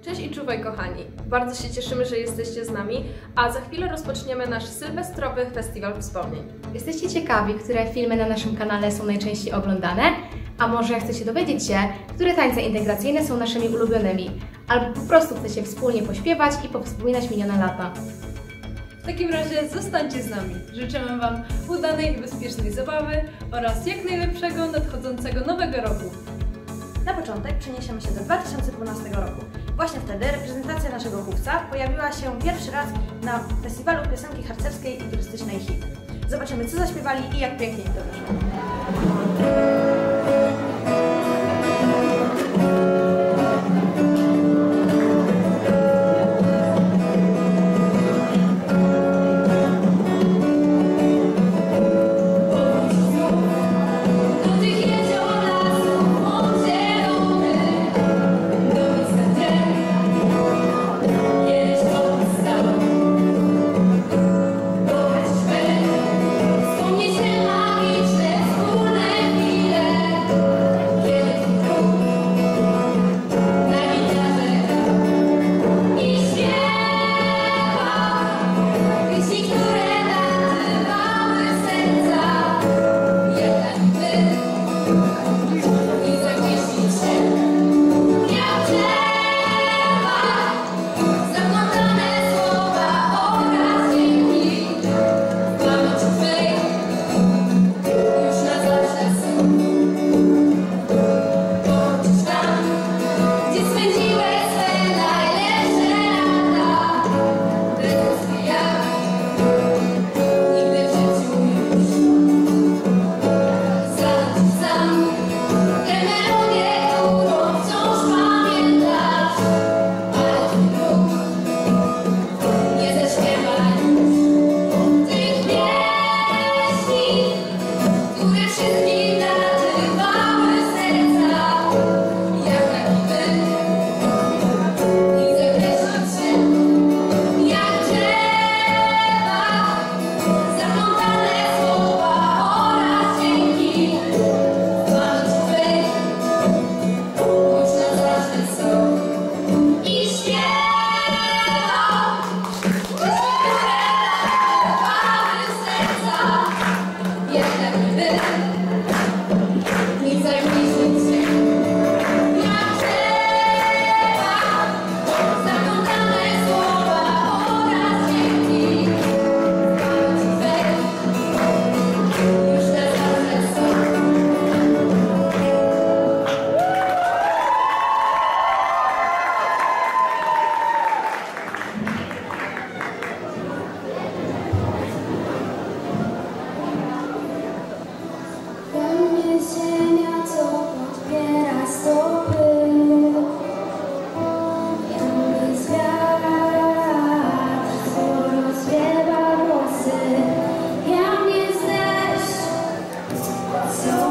Cześć i czuwaj kochani! Bardzo się cieszymy, że jesteście z nami, a za chwilę rozpoczniemy nasz sylwestrowy festiwal wspomnień. Jesteście ciekawi, które filmy na naszym kanale są najczęściej oglądane? A może chcecie dowiedzieć się, które tańce integracyjne są naszymi ulubionymi? Albo po prostu chcecie wspólnie pośpiewać i powspominać minione lata? W takim razie zostańcie z nami. Życzymy Wam udanej i bezpiecznej zabawy oraz jak najlepszego nadchodzącego nowego roku. Na początek przeniesiemy się do 2012 roku. Właśnie wtedy reprezentacja naszego chówca pojawiła się pierwszy raz na festiwalu piosenki harcerskiej i turystycznej HIT. Zobaczymy, co zaśpiewali i jak pięknie im to wyszło. So